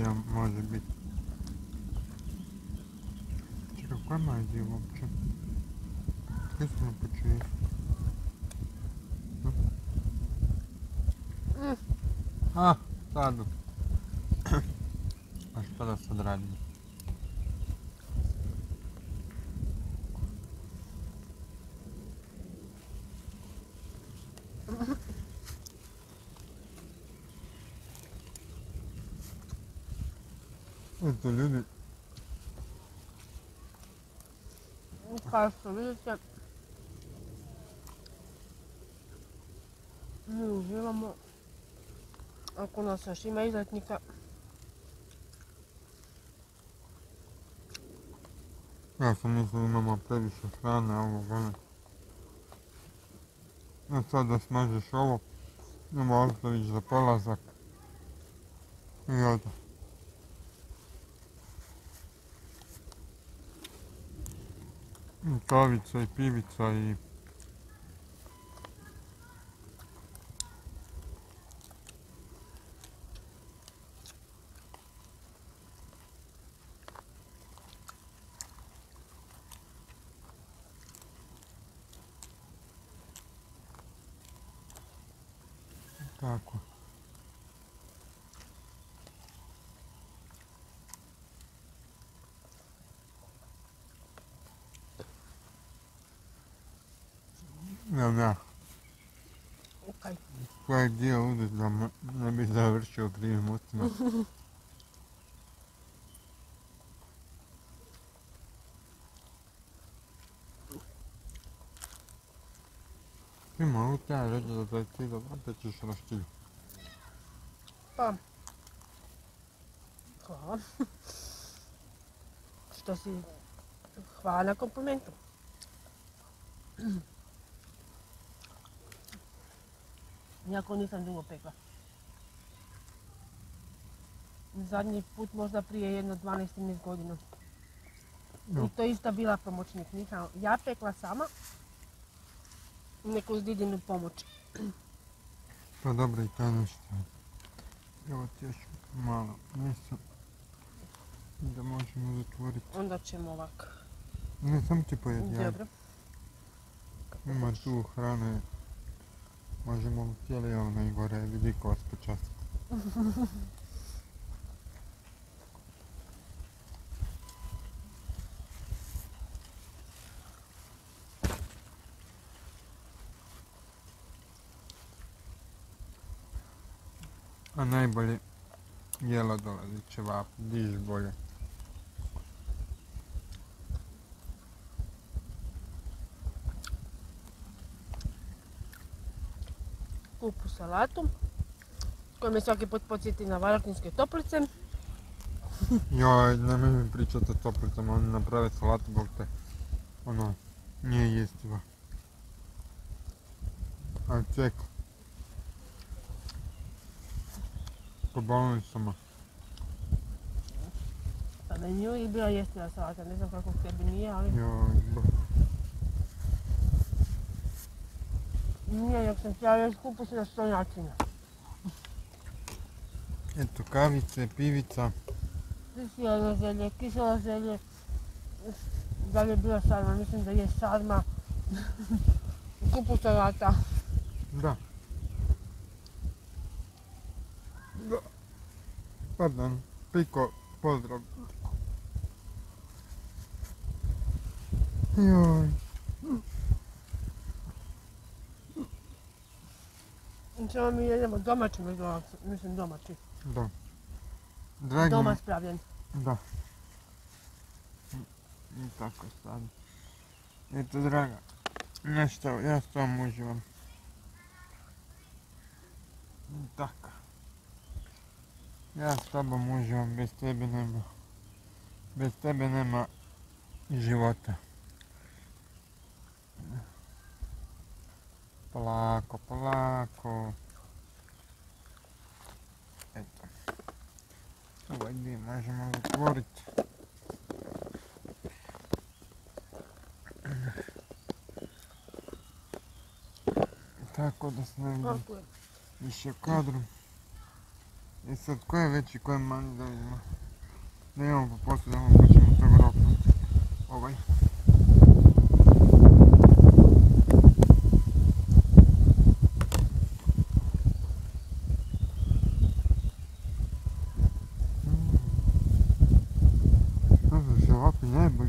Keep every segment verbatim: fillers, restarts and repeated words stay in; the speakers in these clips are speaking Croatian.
Mađija može biti. Čekaj, koja je Mađija uopće? Kaj smo na početku? A, sadu. A šta da sad radimo? Eto ljudi. Kao što vidite, mi uživamo. Ako nas još ima izletnika, Ja sam mislio da imamo previše hrane, ovog ono. A sad da smažiš ovo, idemo ostavić za polazak. I ode. I kavica i pivica i... Tako. Ne, ne. okej. Koji dio uzeti da ne bi završio krivim ustima. Ti mogu ti ja reći da taj ti dobro da ćeš raštilju. Pa, hvala. Što si, hvala na komplimentu. Iako nisam dugo pekla. Zadnji put možda prije jedno dvanaest trinaest godina. No. I to isto bila pomoćnik. Nisam ja pekla sama, neku uz Didinu pomoć. Pa dobro i to nešto. Evo ti još malo mesa. Da možemo zatvoriti. Onda ćemo ovako. Ne, samo ti pojedi ja. Dobro. Ima tu hrane. Možemo cijeli onaj gore, vidi kost po času. A najbolje jelo dolazi ćevap, diš bolje. Kupu salatu, koja me svaki put podsjeti na Varaždinske toplice. Joj, nemoj mi pričati o toplicama, oni naprave salatu, bog te, ono, nije jestiva. Ali ček, po bolnicama. Pa meni je uvijek bila jestiva salata, ne znam kako tebi nije, ali Joj, bo. nije, dok sam htjela reći kupu se na sto načina. Eto, kavice, pivica. Kiselo zelje, kiselo zelje, da li je bila sarma, mislim da je sarma. Kupu salata. Da. Da. Pardon, Piko, pozdrav. Joj. Samo mi jedemo domaći međunac, mislim domaći. Da. Dragi... Doma spravljen. Da. I tako sad. Eto, draga. Nešto, ja s tom uživam. I tako. Ja s tobom uživam, bez tebe nema. Bez tebe nema života. Polako, polako. Eto. Ovaj dio možemo zatvoriti. Tako da se ne vidi više u kadru. I sad, ko je veći, ko je manji, da vidimo. Da imamo po posljedamo, pa ćemo to roknuti. Ovaj. To su se ovakvi najbolji.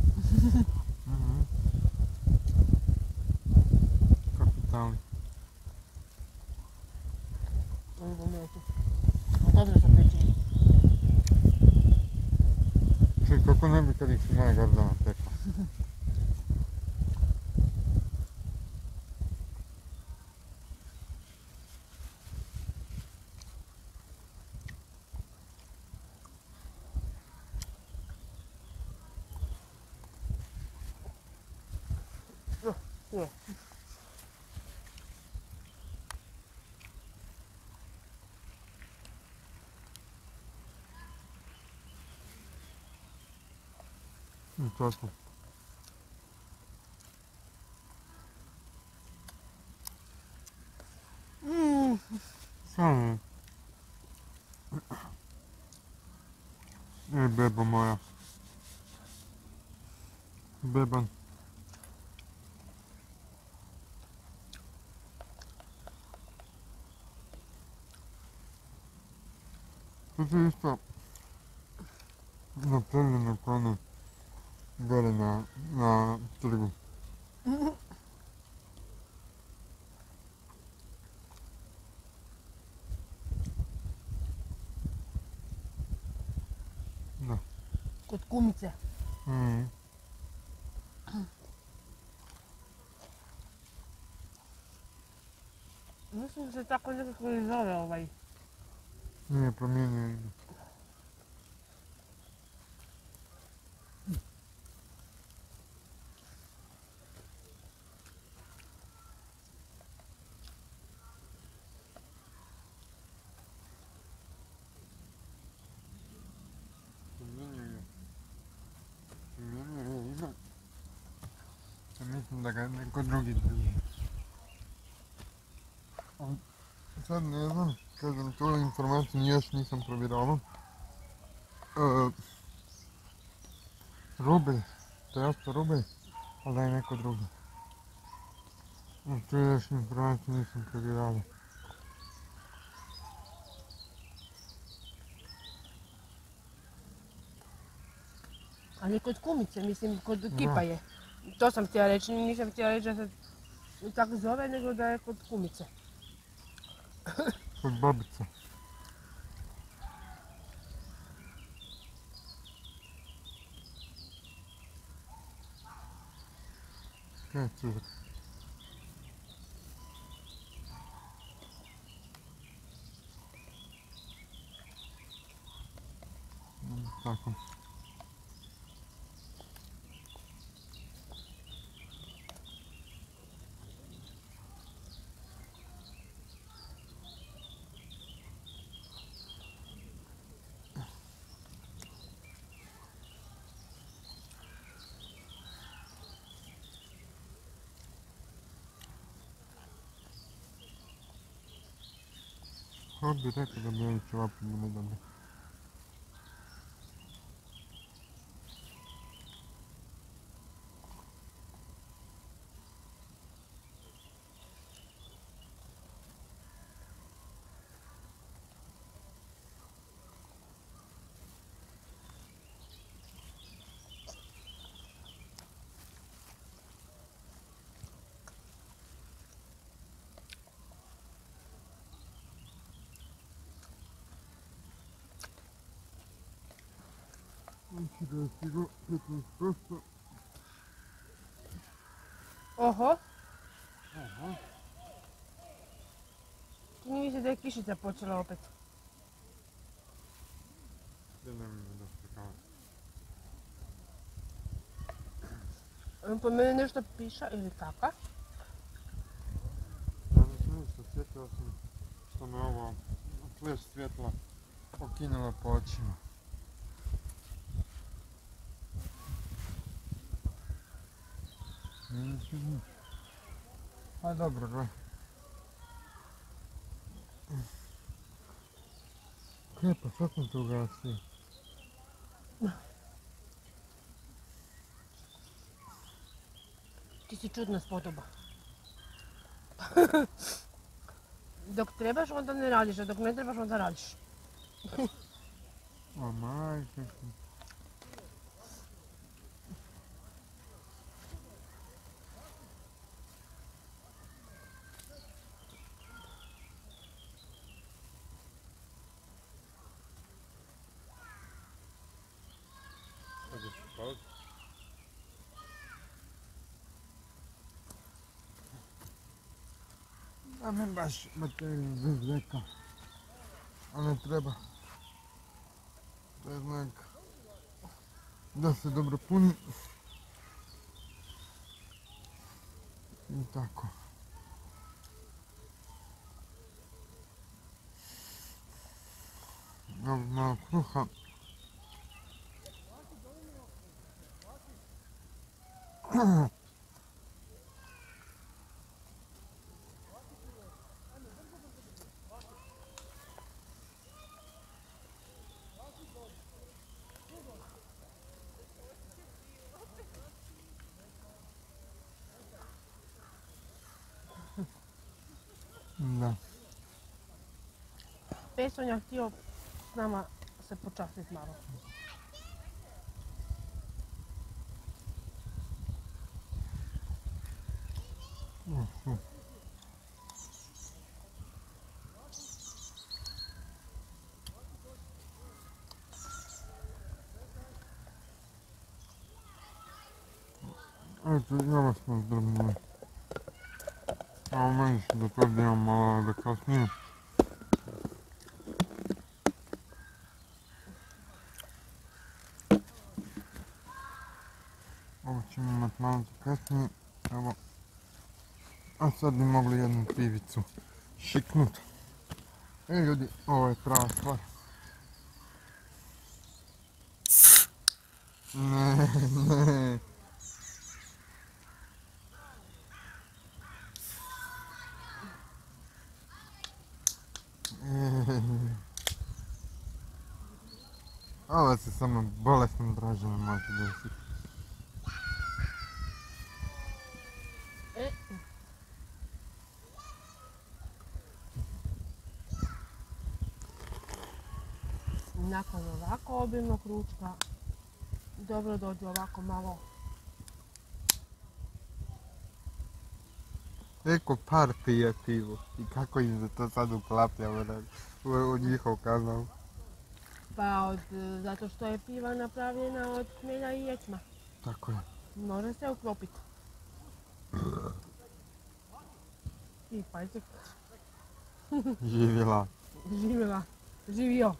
Kapitalni. Oni pomijeti. Dobro se pečeni. Čuj, kako ne bi kad ih si moja Gordana pekla. Je. I tako. Mm. Samo. E, bebo moja. Beban. To su isto napravljeno kone gore na, na trgu. Da. Kod kumice. Mm. Mislim da se tako nekako i zove ovaj. Nije promijenio ime. Promijenio je. Promijenio je ime. Ja mislim da ga neko drugi drži. Sad ne znam, kažem, tu informaciju još nisam provjeravao. E, Rubelj, to je osto Rubelj, ali da je neko drugi. Tu još informaciju nisam provjeravao. Ali kod kumice, mislim, kod kipa je. To sam htjela reći, nisam htjela reći da se tako zove, nego da je kod kumice. Kod babice. Kaj je cizak? Tako. Ko bi rekao da bijeli ćevapi mu ne dobi? Znači da je stigao petnaest posto. Oho, Aha. čini mi se da je kišica počela opet. Da ne mi da slikava. Po meni nešto piša ili kaka. Ja nisam ništa, sjetio sam što me ovo fleš svjetla okinula po očima. Nisam ništa. A dobro, gledaj. Kaj, pa sad sam to ugasio. Ti si čudna spodoba. Dok trebaš, onda ne radiš, a dok ne trebaš, onda radiš. O majke. A me baš baterija bez veka. A ne treba. To je znak da se dobro puni. I tako. Evo malo kruha. Da. Pesonja htio s nama se počastiti malo. Uh, uh. Eto, i ovo smo zdrobnili. A u meni ću da to imam malo da kasnije. Ovo ćemo imat malo za kasnije. Evo. A sad bi mogli jednu pivicu šiknut. E ljudi, ovo je prava stvar. Ne, ne. Ovo se samo bolesnom Draženom može desiti. E. Nakon ovako obilnog ručka, dobro dođe ovako malo. Eko par pije pivo i kako im se to sad uklaplja u, u njihov kanal. Pa od, zato što je piva napravljena od hmelja i ječma. Tako je. Može se uklopiti. I pajček. Živjela. Živjela. Živio.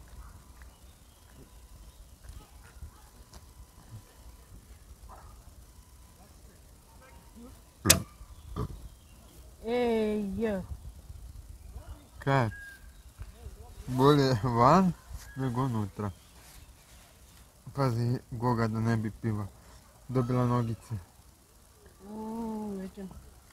Ej, Kaj? Bolje van nego unutra. Pazi Goga da ne bi piva dobila nogice. Mm, ječem.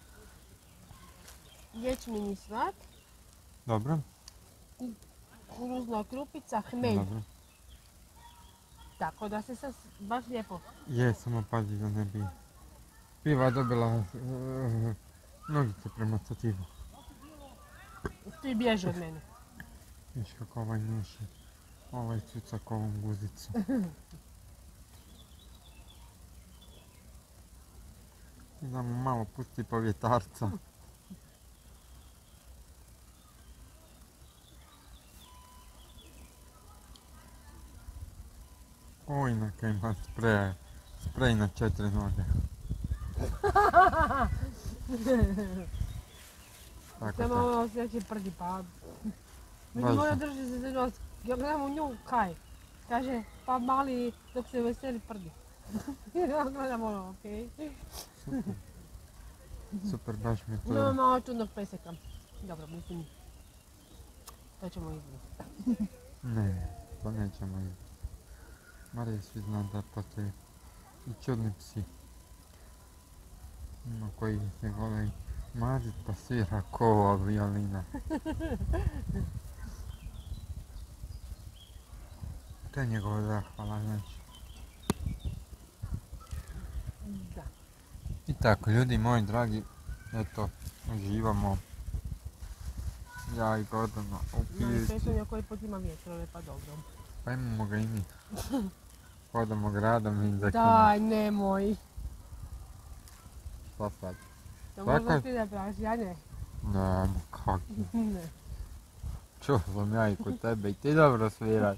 Ječmeni slat, Dobro? kukuruzna krupica, hmelj. Dobro. Tako da se sad baš lijepo. Je, samo pazi da ne bi piva dobila uh, nogice prema stativu. Ti bježi od mene. Viš kako ovaj noši, ovaj cucak ovom guzicu. I da mu malo pusti povjetarca. Oj, neka ima sprej, sprej na četiri noge. Tako, Samo tako. ono sljedeći prdi pa. Mi Važno. mora drži se za nos. Ja gledam u nju kaj. Kaže, pa mali dok se veseli prdi. Ja gledam ono, okej. Super. Super, baš mi to... No, malo čudnog peseka. Dobro, mislim. To ćemo izgledati. Ne, to nećemo vidjeti. Marija svi zna da postoje i čudni psi. Ima koji se vole mazit pa svira ko ova violina. to je njegova zahvala, znači. Da. I tako, ljudi moji dragi, eto, uživamo. Ja i Gordana u Na pivici. Petronja koji put ima vjetrove, pa dobro. Pa imamo ga i mi. Hodamo gradom i za Daj, nemoj. Šta sad? To Svaka- možda ti da praviš, ja ne. Ne, ma kak. Ne. Čuo sam ja i kod tebe i ti dobro sviraš.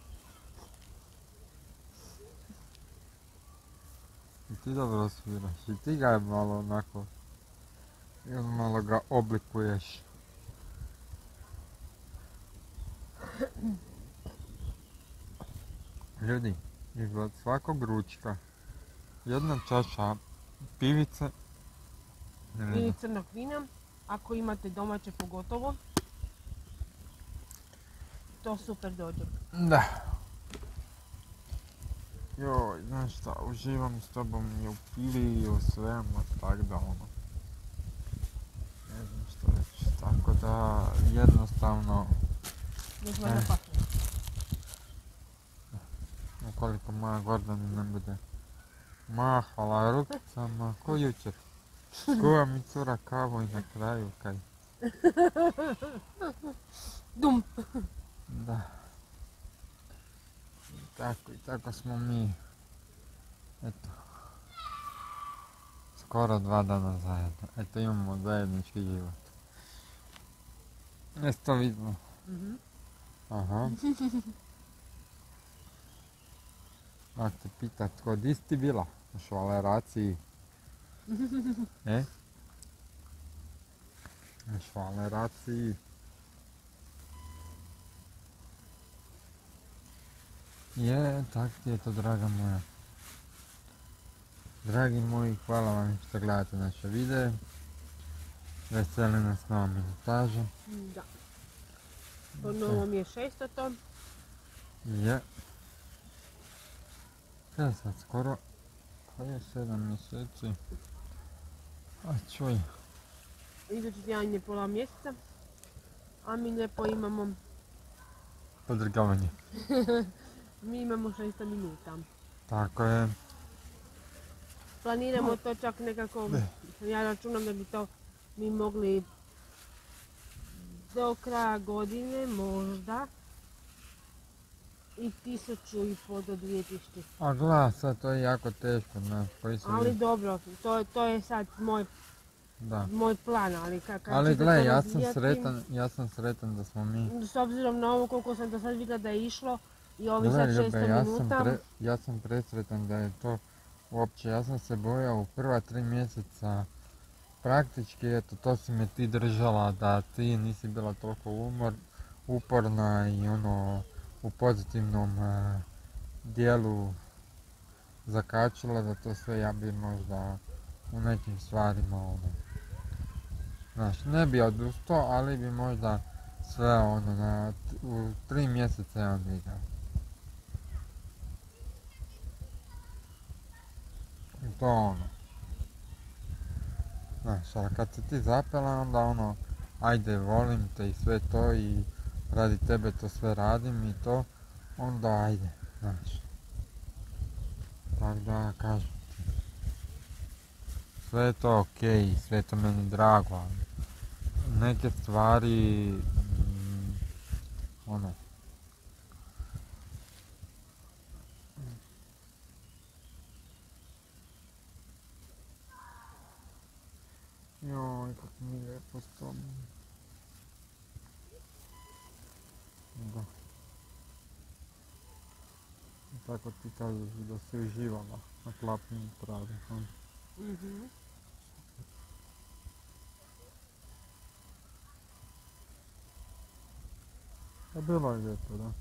I ti dobro sviraš. I ti ga je malo onako... Ili malo ga oblikuješ. Ljudi, iznad svakog ručka jedna čaša pivice Ili crnog vina, ako imate domaće pogotovo. To super dođe. Da. Joj, znaš šta, uživam s tobom i u pivi i u svemu, tak da ono. Ne znam što reći, tako da jednostavno, Ne smo E. da pakne. ukoliko moja Gordana ne bude mahala rukicama, ko jučer. Skuva mi cura kavu i na kraju kaj. Dum! Da. I tako i tako smo mi, eto, skoro dva dana zajedno. Eto, imamo zajednički život. Jesi to vidjela? Mhm. Aha. Ako te pita tko, di si ti bila? U švaleraciji. E? U švaleraciji. Je, tak ti je to, draga moja. Dragi moji, hvala vam što gledate naše videe. Veseli nas nova minutaža. Da. Po novom je šesto to. Je. Kada sad skoro, pa je sedam mjeseci. A čuj, Idući tjedan je pola mjeseca. A mi lijepo imamo, podrgavanje. mi imamo šesto minuta. Tako je. Planiramo to čak nekako, ja računam da bi to mi mogli do kraja godine možda i tisuću i po do dvije tisuće. A glas, sad to je jako teško, znaš, koji se... Ali dobro, to, to je sad moj, Da. moj plan, ali kad, kad Ali će se gle, to ja sam razvijati, sretan, ja sam sretan da smo mi... s obzirom na ovo koliko sam do sad vidjela da je išlo i ovi Gle, sad Ljube, šesto ja sam, minuta, pre, ja sam presretan da je to uopće, ja sam se bojao u prva tri mjeseca, praktički, eto, to si me ti držala, da ti nisi bila toliko umor, uporna i ono, u pozitivnom eh, dijelu zakačila, da to sve ja bi možda u nekim stvarima, ono, znaš, ne bi odustao, ali bi možda sve ono, na, u tri mjeseca je on vidio. I to ono. Znaš, ali kad se ti zapela, onda ono, ajde, volim te i sve to i radi tebe to sve radim i to, onda ajde, znaš. Tako da, kažem ti. Sve je to okej, sve je to meni drago, ali neke stvari, mm, ono, joj, kako mi je lijepo s tobom. Da. I tako ti kažeš da si uživala na klapljenju trave. hm. mhm. A bilo je lijepo, da.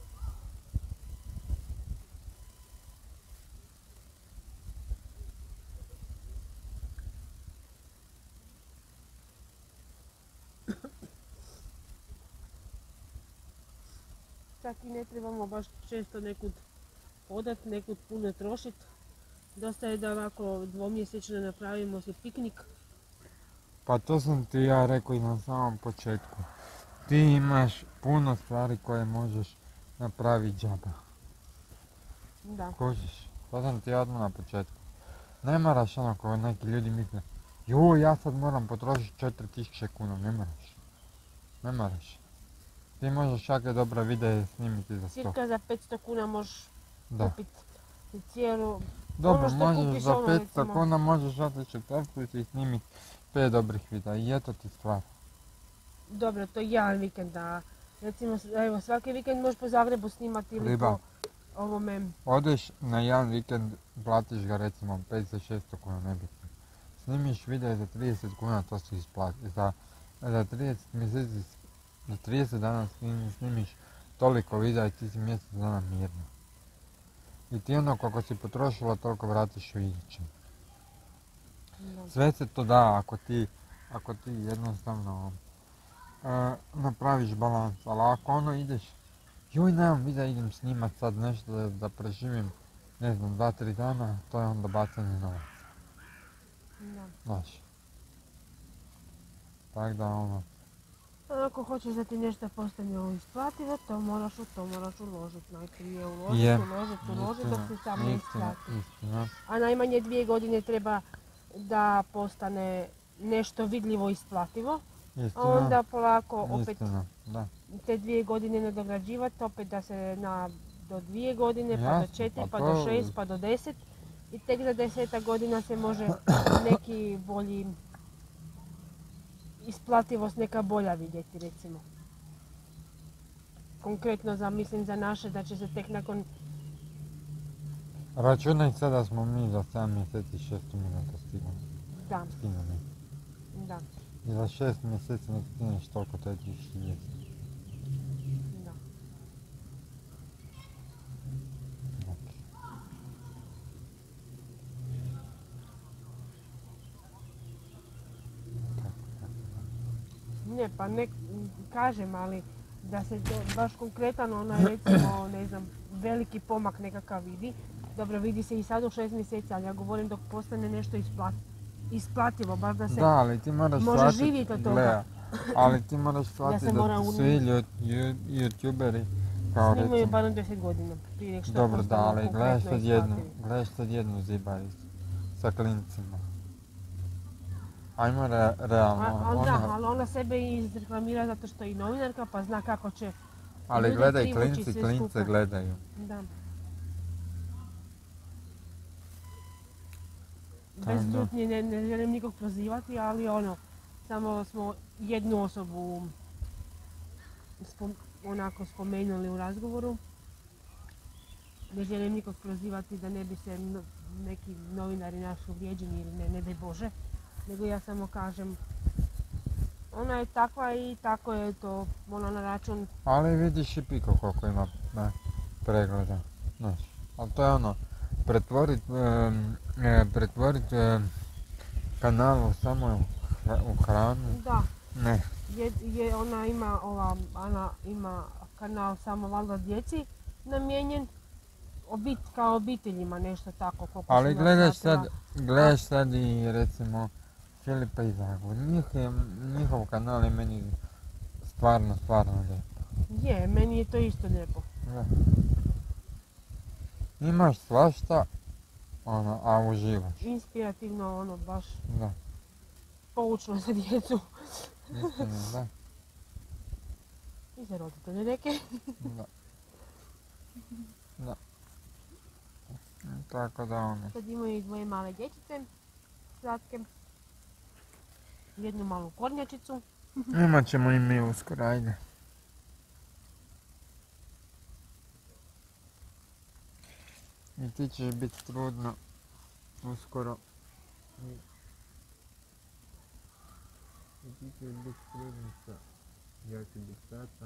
Čak i ne trebamo baš često nekud hodat, nekud puno trošit. Dosta je da ovako dvomjesečno napravimo si piknik. Pa to sam ti ja rekao i na samom početku. Ti imaš puno stvari koje možeš napraviti džaba. Da. Kužiš, to sam ti odmah na početku. Ne moraš ono kao neki ljudi misle, joj ja sad moram potrošiti četiri tisuće kuna, ne moraš. Ne moraš. Ti možeš čak i dobre videe snimiti za sto. Cirka za petsto kuna možeš Da. kupiti cijelu... Dobro, ono što možeš kupiš, za ono, petsto recimo. kuna možeš otići u Toplicu i snimiti pet dobrih videa i eto ti stvar. Dobro, to je jedan vikend, a recimo, evo, svaki vikend možeš po Zagrebu snimati ili Riba. po ovome... Odeš na jedan vikend, platiš ga recimo petsto šesto kuna, nebitno. Snimiš video za trideset kuna, to se isplati. Za, za trideset mjeseci, za trideset dana snim- snimiš toliko videa i ti si mjesec dana mirno. I ti ono koliko si potrošila, toliko vratiš u idućem. Da. Sve se to da ako ti, ako ti jednostavno e, napraviš balans, ali ako ono ideš, joj nemam videa, idem snimat sad nešto da, da preživim, ne znam, dva, tri dana, to je onda bacanje novaca, Da. znaš. Tak da ono, Ako hoćeš da ti nešto postane isplativo, to moraš u to moraš uložiti. Najprije uložiti, Je. uložiti, uložiti dok se samo ne istina, isplati. istina. A najmanje dvije godine treba da postane nešto vidljivo i isplativo. A Istina, onda polako opet istina, da. te dvije godine nadograđivati, opet da se na, do dvije godine, pa do Jasno, četiri, pa pa do to- šest, pa do deset. I tek za desetak godina se može neki bolji isplativost neka bolja vidjeti, recimo. Konkretno za, mislim za naše, da će se tek nakon... Računaj sad da smo mi za sedam mjeseci šesto minuta stigli, Da, skinuli. da, I za šest mjeseci nek stigneš toliko, to je tisuću dvjesto. da. Ne, pa ne kažem, ali da se to baš konkretan onaj recimo, ne znam, veliki pomak nekakav vidi. Dobro, vidi se i sad u šest mjeseci, ali ja govorim dok postane nešto isplat, isplativo, baš da se... Da, ali ti moraš može shvatit, živjeti od toga. gle, ali ti moraš shvatiti se da, mora ti u- svi lju- ju- youtuberi, kao Snimaju recimo, barem deset godina prije nego što dobro da, postanu ali gledaš konkretno sad jednu, isplativi. gledaš sad jednu zibaricu sa klincima. Ajmo re, realno, A, ali da, ona, ali ona sebe i izreklamira zato što je i novinarka, pa zna kako će... ali ljudi gledaj, privući klinci, sve klince skupa. gledaju. Da. Da, Bez da. ljutnje, ne, ne želim nikog prozivati, ali ono, samo smo jednu osobu spom, onako spomenuli u razgovoru. Ne želim nikog prozivati da ne bi se no- neki novinari naši uvrijeđeni ili ne, ne daj Bože. Nego ja samo kažem, ona je takva i tako je to, ona na račun, Ali vidiš i Piko koliko ima ne, pregleda, znaš. Ali to je ono, pretvorit, em, e, pretvorit em, kanal u samo u hra- u hranu, da, ne. je, je ona ima, ova, Ana ima kanal samo valjda djeci namijenjen, obit, kao obiteljima nešto tako. koliko Ali sam ja gledaš shvatila. sad, gledaš sad i recimo Filipa i Zagu, njih je, njihov kanal je meni stvarno, stvarno lijep. Je, meni je to isto lijepo. Da. Imaš svašta, ono, a uživaš. Inspirativno, ono, baš Da, poučno za djecu. istina, da, I za roditelje neke. da. Da. Tako da ono, Sad imaju i dvoje male dječice, slatke. Jednu malu kornjačicu. imat ćemo i mi uskoro, ajde. I ti ćeš biti trudna uskoro. I, i ti ćeš biti trudnica. Ja ću biti tata.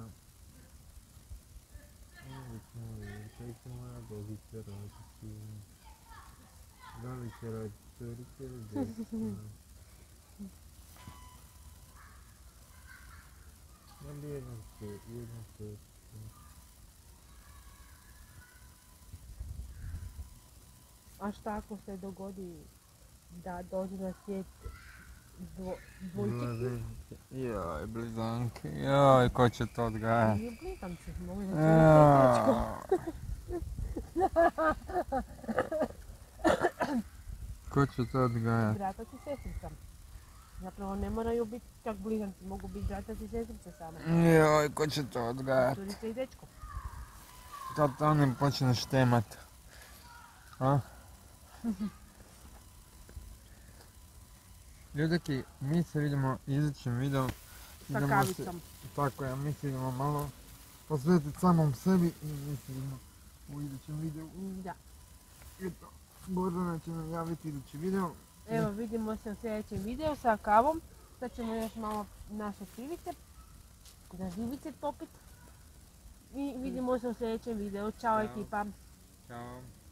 Uvijek molim, kaj će moja Božića roditi? Da li će roditi curice ili dječka? Da li jedno su, jedno su. A šta ako se dogodi da dođe na svijet dvo, dvojčice? Blizanke. Joj, blizanke. Joj, ko će to odgajati? Ili blizanci, mogu da će na Joj. Ko će to odgajati? Bratac i sestrica. Zapravo ne moraju biti čak blizanci, mogu biti bratac i sestrica samo. Joj, ko će to odgajati? Curica i dečko. Kad to ne počneš temat. A? Ljudaki, mi se vidimo idućem videu. Sa kavicom. Tako je, mi se idemo malo posvetiti samom sebi i mi se vidimo u idućem videu. Da. Eto, Gordana će nam javiti idući video. Evo, vidimo se u sljedećem videu sa kavom. Sad ćemo još malo naše pivice, da živice topit. I vidimo se u sljedećem videu. Ćao Ćao. ekipa. Ćao.